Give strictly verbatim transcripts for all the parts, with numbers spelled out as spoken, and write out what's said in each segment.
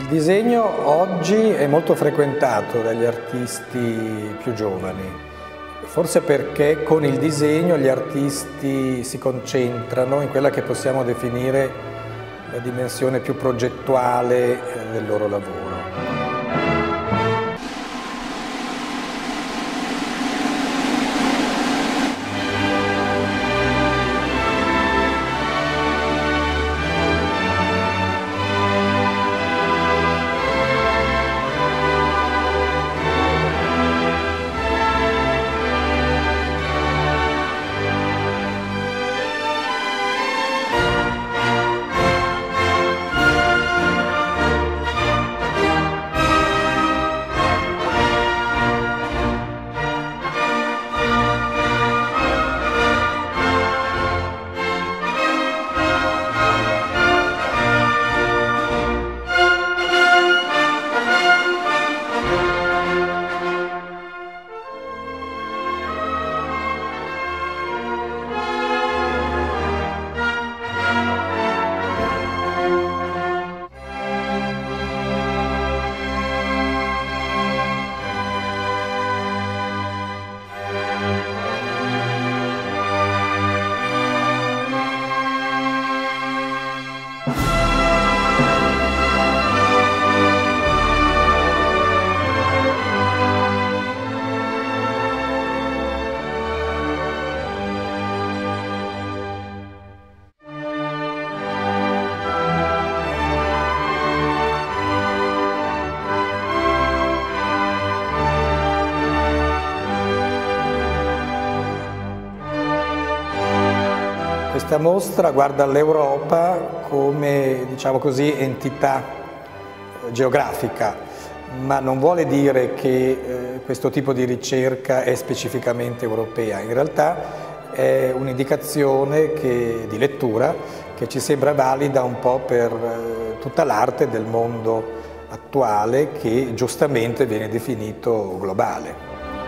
disegno oggi è molto frequentato dagli artisti più giovani, forse perché con il disegno gli artisti si concentrano in quella che possiamo definire la dimensione più progettuale del loro lavoro. Questa mostra guarda all'Europa come, diciamo così, entità geografica, ma non vuole dire che eh, questo tipo di ricerca è specificamente europea. In realtà è un'indicazione di lettura che ci sembra valida un po' per eh, tutta l'arte del mondo attuale, che giustamente viene definito globale.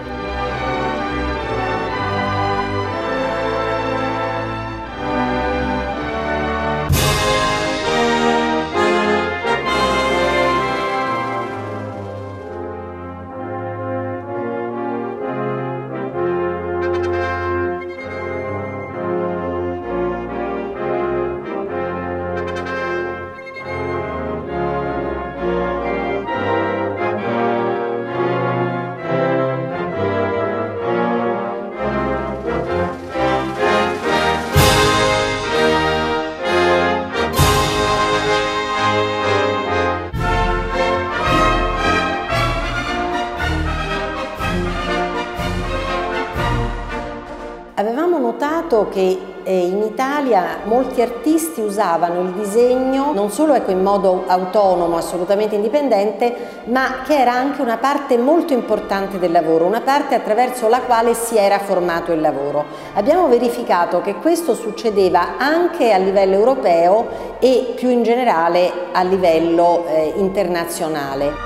Avevamo notato che in Italia molti artisti usavano il disegno non solo ecco, in modo autonomo, assolutamente indipendente, ma che era anche una parte molto importante del lavoro, una parte attraverso la quale si era formato il lavoro. Abbiamo verificato che questo succedeva anche a livello europeo e più in generale a livello eh, internazionale.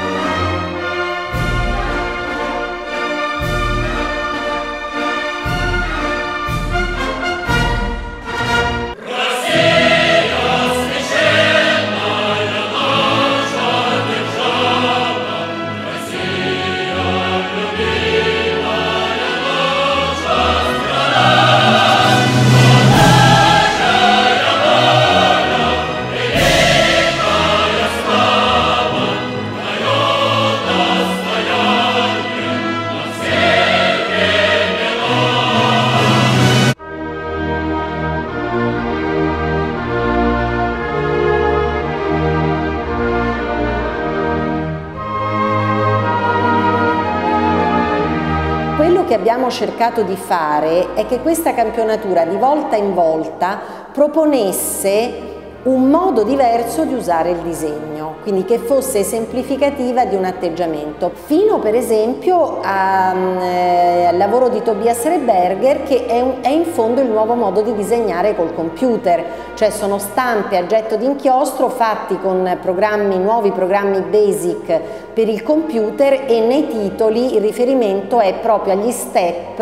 Quello che abbiamo cercato di fare è che questa campionatura di volta in volta proponesse un modo diverso di usare il disegno, quindi che fosse esemplificativa di un atteggiamento, fino per esempio a, eh, al lavoro di Tobias Reberger, che è, un, è in fondo il nuovo modo di disegnare col computer, cioè sono stampe a getto d'inchiostro fatti con programmi, nuovi programmi basic per il computer, e nei titoli il riferimento è proprio agli step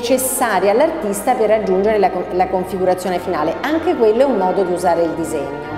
necessari all'artista per raggiungere la, la configurazione finale. Anche quello è un modo di usare il disegno.